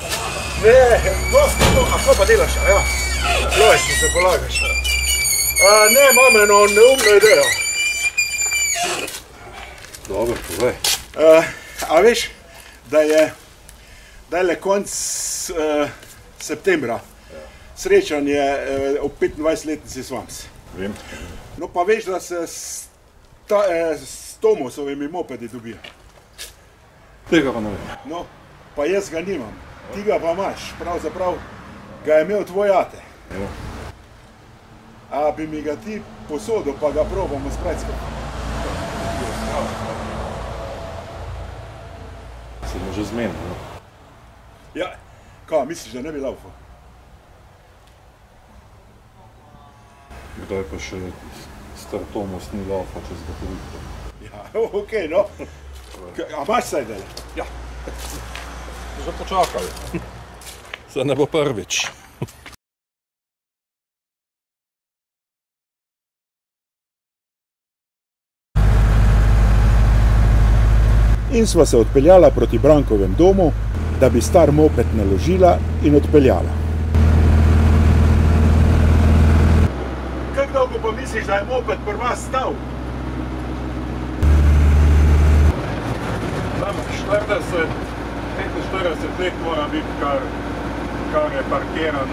Ne, no, a kaj pa delaš, ja? Loješ, se polagaš. Ne, imam eno neumno idejo. Dobro, povej. A veš, da je konc septembra srečanje ob 25-letnici Svams. Vem. No pa veš, da se s Tomosovimi mopedi dobijo. Tega pa ne vem. No, pa jaz ga nimam. Ti ga pa imaš, pravzaprav ga je imel tvoj ate. Ja. A bi mi ga ti posodil, pa ga probamo spraviti skupaj. Se bomo že zmenili, no? Ja, kaj, misliš, da ne bi laufal? Kdaj pa še star Tomos ni laufal čez Batovito? Ja, okej, no. A imaš saj del? Ja. Že počakali. Zdaj ne bo prvič. In sva se odpeljala proti Brankovem domu, da bi star moped naložila in odpeljala. Kako dolgo pa misliš, da je moped pri vas stal? Tam 45 let mora biti, kar je parkiran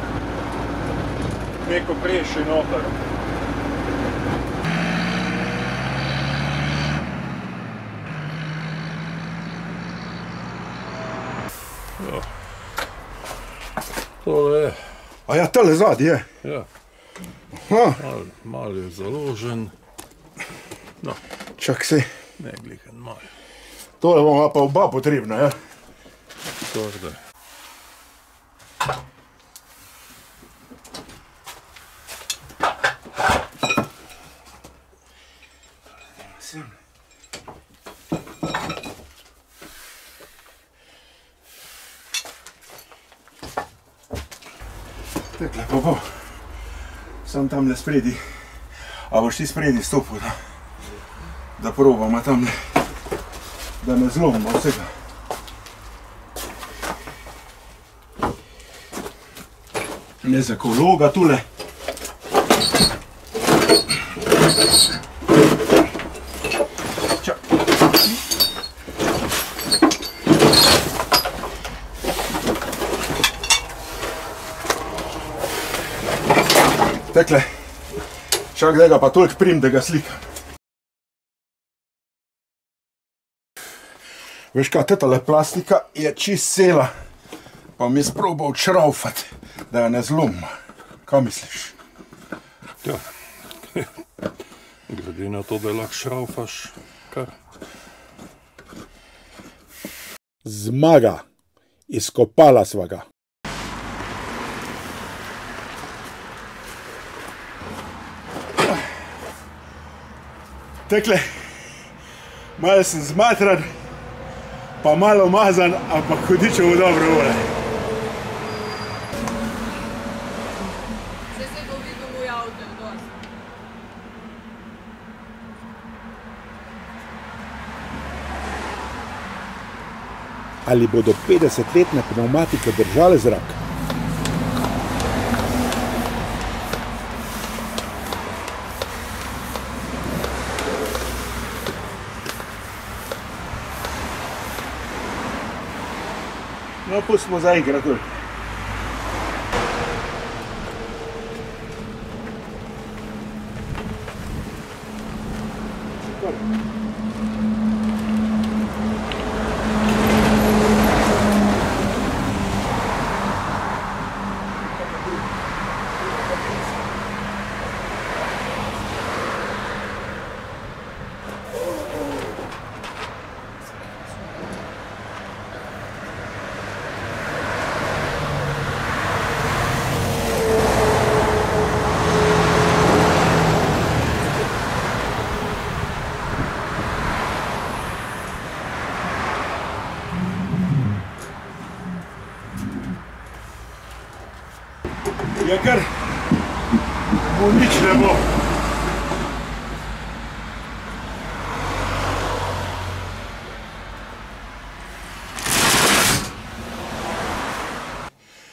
neko prejši noter. Ja. Tole je. A ja, tale zadnji je. Ja. Mal je založen. No. Čak si. Ne glihen mal. Tole bomo pa oba potrebna, ja? Skoraj. Tekle pa bo. Sam tamle spredi. A boš ti spredi stopil, da probamo tamle. Da ne zlomimo vsega. Ne za kologa tule. Tekle, čak da ga pa toliko prim, da ga slikam. Veš kaj, tetale plastika je čist cela, pa mi sprobal odšraufati, da jo ne zlomim. Kaj misliš? Ja, glede na to, da lahko šraufaš, kar? Zmaga, izkopala sva ga. Tekle, malo sem zmatran, pa malo mazan, ampak hudičevo dobro vole. Zdaj se bo videl moj avto, dosti. Ali bodo 50-letne pneumatike držale zrak? No, pustimo zaenkrat toliko. Ja, kar bo nič ne bo.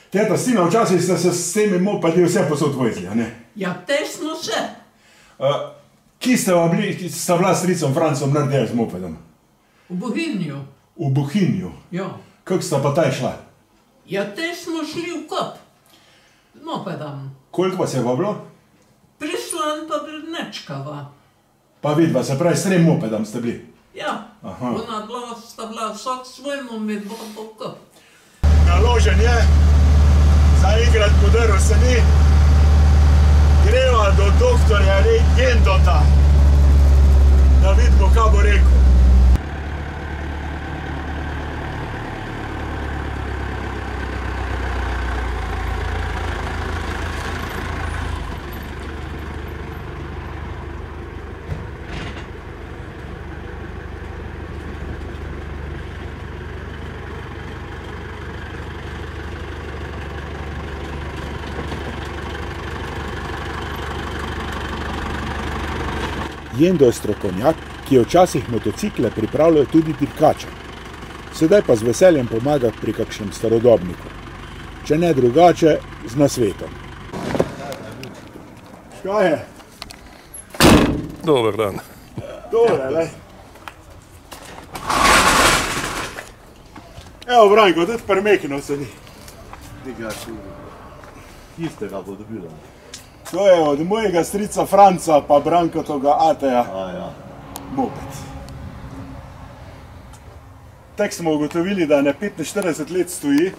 Teta, sina, včasih ste se s temi mopedi vse posod vozili, a ne? Ja, te smo se. Kje ste bila s stricom Francom naredili z mopedom? V Bohinju. V Bohinju? Ja. Kako sta pa taj šla? Ja, te smo šli v kop. Z mopedom. Koliko vas je pa bilo? Prislan pa Brednečkava. Pa vidva, se pravi, s trem mopedom ste bili? Ja. Aha. Ona dva sta bila vsak svojmu med v kop. Naložen je, zaigrat podrl se ni, greva do doktorja Jendota, da vidimo, kaj bo rekel. Jendo je strokovnjak, ki je včasih motocikle pripravljal tudi dirkačem. Sedaj pa z veseljem pomaga pri kakšnem starodobniku. Če ne drugače, z nasvetom. Kaj je? Dober dan. Dobre, lej. Evo, Branko, tudi premekno se ni. Tega istega bo dobila. To je od mojega strica Franca pa Brankotovega Ateja Ja. moped. Tek smo ugotovili, da ne 45 let stoji,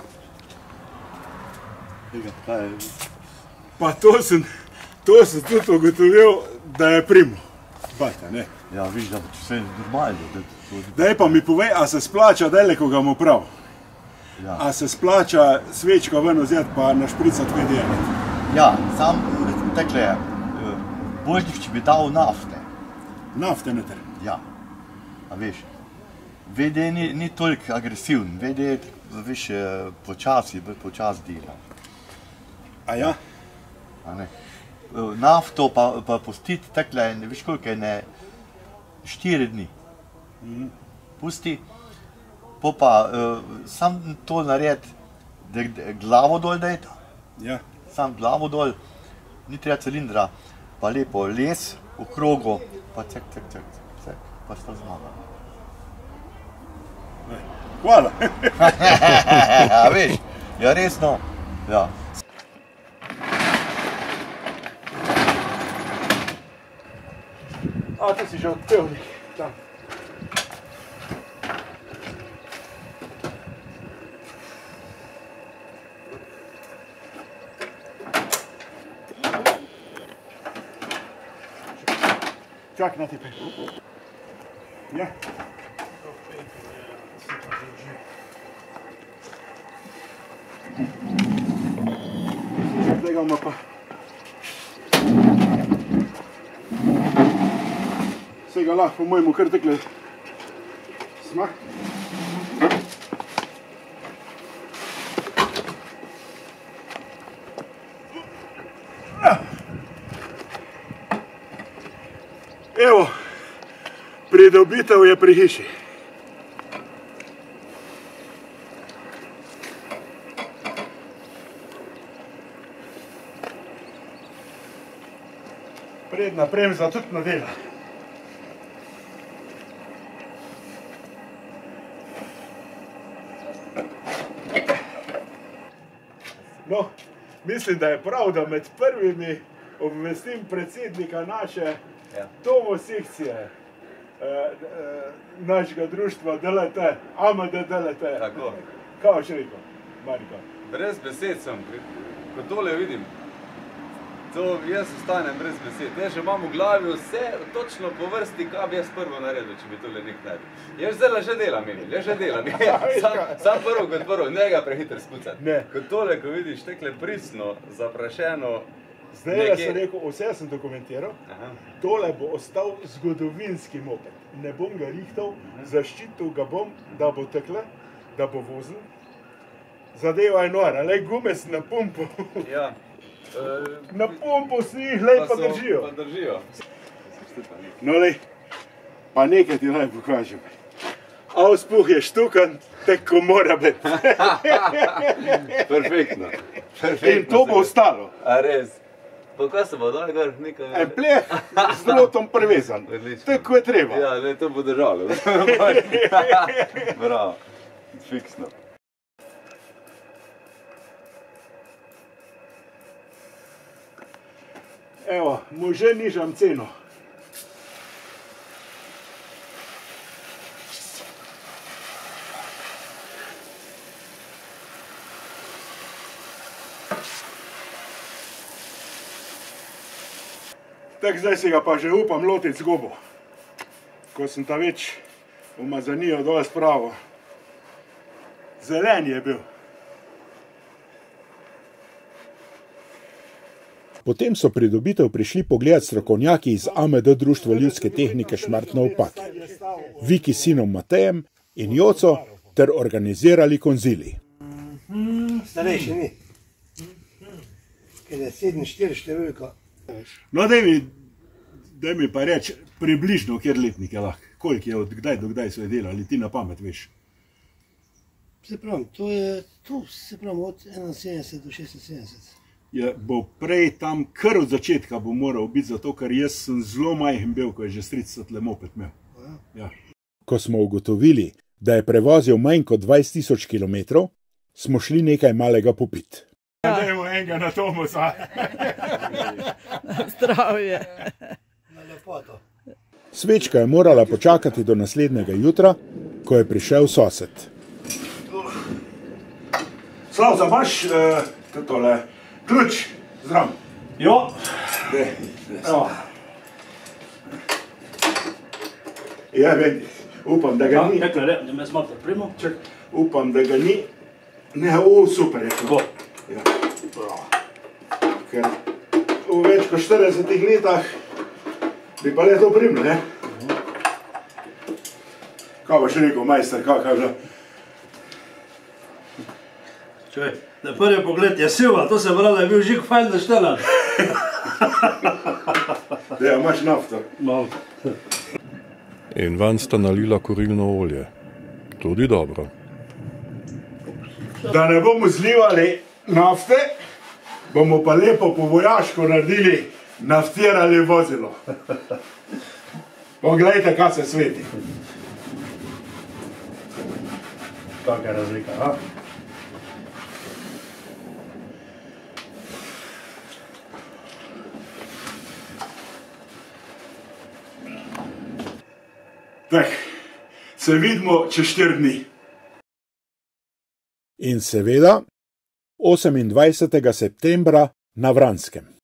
Tega, kaj je? pa to sem tudi ugotovil, da je primo. Bata, ne. Ja, viš, da bo vse normalno. Daj pa mi povej, a se splača deleko ga mu prav? Ja. A se splača svečko ven vzeti pa našpricati VD1? Ja, sam tekle, boljniš, če bi dal nafte. Nafte noter. Ja, a veš, VD ni toliko agresiven, VD veš, počasi dela. A ja? A ne. Nafto pa pustiti tekle, ne veš koliko je, ne 4 dni. Pusti, pa sam to naredi, da glavo dol dejta. Ja. Sam glavo dol, ni treba cilindra, pa lepo les v krogu, pa cek, pa sta zmaga. Hvala. A veš, ja resno, ja. A, ti si že odpevnik. Tam. Čak, na ti pej. Ja. Tega ima pa. Vsega lahko po mojemu kar takle smak. Evo, pridobitev je pri hiši. Predna bremza tudi ne dela. No, mislim, da je prav, da med prvimi obvestim predsednika naše Tomo sekcije našega društva DLT, AMD DLT. Tako. Kaj boš rekel, Marko? Brez besed sem, ko tole vidim, to jaz ostanem brez besed. Jaz že imam v glavi vse točno po vrsti, kaj bi jaz prvo naredil, če bi tole nek naredil. Jaz zdaj že delam, Emil, jaz že delam. Sam prvo kot prvo, ne ga prehiter spucati. Ne. Kot tole, ko vidiš tekle pristno, zaprašeno. Zdaj sem rekel, vse sem dokumentiral, tole bo ostal zgodovinski moped. Ne bom ga rihtal, zaščitil ga bom, da bo tekle, da bo vozil. Zadeva je nora, lej gume sem na pumpu. Ja. Na pumpu si jih, lej pa držijo. Pa držijo. No lej, pa nekaj ti naj pokažem. Auspuh je štukan, tako mora biti. Perfektno. In to bo ostalo. A res? Pa kaj se bo dal gor? Nekaj... En pleh z drotom privezan. Tako je treba. Ja, ne, to bo držalo. Bravo. Fiksno. Evo, mu že nižam ceno. Tako zdaj si ga pa že upam lotiti z gobo. Ko sem ta več umazanijo dol spravo. Zelen je bil. Potem so pridobitev prišli pogledat strokovnjaki iz AMD Društvo ljudske tehnike Šmartno ob Paki, Viki s sinom Matejem in Joco ter organizirali konzili. Starejši ni. Ker je 7-4 številka. No, daj mi pa reči, približno, kjer letnik je lahko. Koliko je od kdaj do kdaj so je delali, ti na pamet veš? Se pravi, to je tu, se pravi, od 71 do 76. Bo prej tam kar od začetka bo moral biti, zato ker jaz sem zelo majhen bil, ko je že stric tle moped imel. Ja. Ko smo ugotovili, da je prevozil manj kot 20.000 kilometrov, smo šli nekaj malega popit. Dajmo enega na Tomusa. Zdravje. Na lepoto. Svečka je morala počakati do naslednjega jutra, ko je prišel sosed. Slavza, imaš tole ključ? Zdrav. Jo. Evo. Ja, vedi, upam, da ga ni. Tekle, ne me smate primo. Upam, da ga ni. Ne, super je to. Ja. Ker v več kot 40 letah bi pa le to primil, ne? Kaj boš rekel, majster, kaj že? Čuj, na prvi pogled je siva, to se pravi, da je bil žig fajn naštelan. Da, imaš nafto. Malo. In van sta nalila kurilno olje. Tudi dobro. Da ne bomo zlivali nafte, bomo pa lepo po vojaško naredili, naftirali vozilo. Poglejte, kaj se sveti. Kakaj razlika, ha? Tak, se vidimo čez 4 dni. In seveda 28. septembra na Vranskem.